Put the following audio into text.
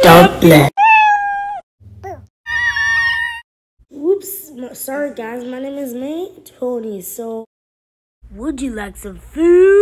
Dublin. Whoops, sorry guys, my name is May Tony, so would you like some food?